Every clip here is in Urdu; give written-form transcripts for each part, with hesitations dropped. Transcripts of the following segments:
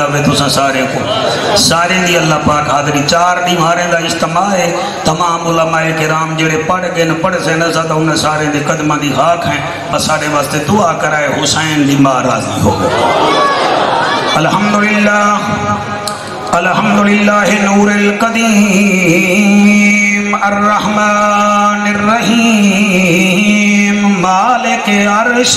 تسا سارے کو سارے دی اللہ پاک حاضری 4 دیواریں دا اجتماع ہے تمام علماء کرام جڑے پڑھ گئے نہ پڑھ سے نہ زدہ انہیں سارے دے قدمہ دی خاک ہیں بس سارے واسطے دعا کرائے حسین دی ماں راضی ہو گئے الحمدللہ نور القدیم الرحمن الرحیم مالک عرش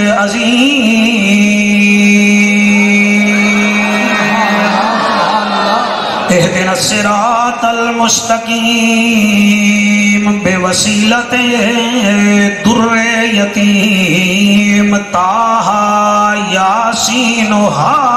عظیم اہدنا الصراط المستقیم بوسیلت در یتیم طٰہٰ یاسین و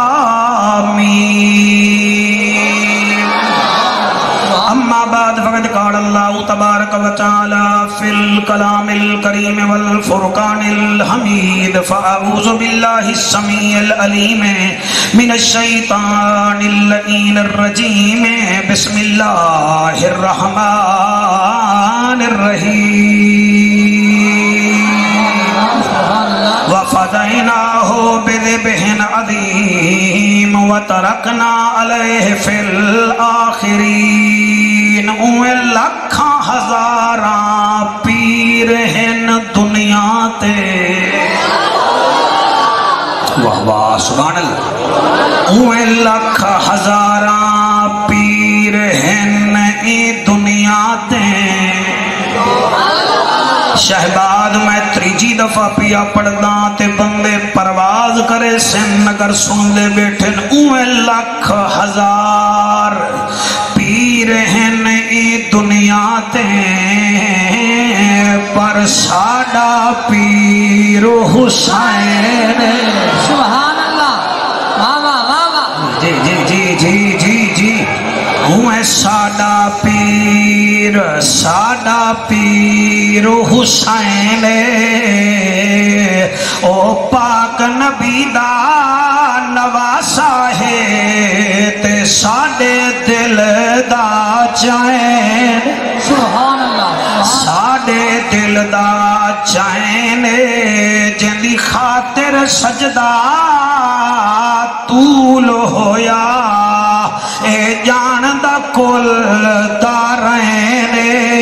حامیم اما بعد فقد قال اللہ تبارک و تعالی فی الکلام الکریم والفرقان الحمید فاعوذ باللہ السمیع العلیم من الشیطان اللعین الرجیم بسم اللہ الرحمن الرحیم وفدیناہ بذبح عظیم وترکنا علیہ فی الآخرین اوہ لکھاں ہزاراں پیر ہیں دنیا تے واہ واہ سبحان اللہ اوہ لکھ ہزاراں پیر ہیں دنیا تے شہباد میں 3 دفعہ پیا پڑھداں تے بندے پرواز کرے سن نگر سن دے بیٹھن اوہ لکھ ہزار پیر ہیں دنیا تے پر ساڈا پیر حسین سبحان اللہ واہ واہ واہ واہ جی جی جی جی جی جی ہوئے ساڈا پیر حسین او پاک نبی دا نواسا ہے تے ساڈے دل دا چین سبحان اللہ ساڈے دل دا چین جندی خاطر سجدہ طول ہویا اے جان دا کل دارین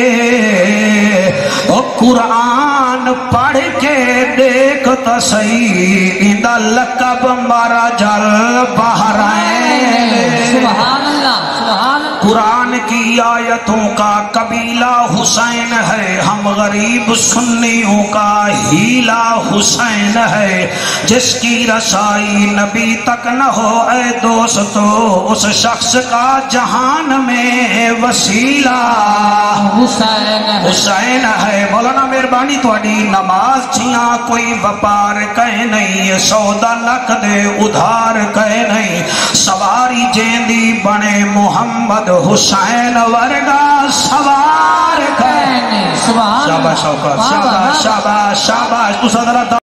او قرآن پڑھ کے دیکھ تا صحیح اندہ لقب مارا جل بحرین سبحان اللہ سبحان اللہ قرآن کی آیتوں کا قبیلہ حسین ہے ہم غریب سنیوں کا ہیلا حسین ہے جس کی رسائی نبی تک نہ ہو اے دوستو اس شخص کا جہان میں وسیلہ حسین ہے مولانا مہربانی تھوڑی نماز چھیاں کوئی وپار کہے نہیں سودا نک دے ادھار کہے نہیں سواری جیندی بنے محمد حسین ورگا سوار کہے نہیں سبحان اللہ شاباش شاباش شاباش شاباش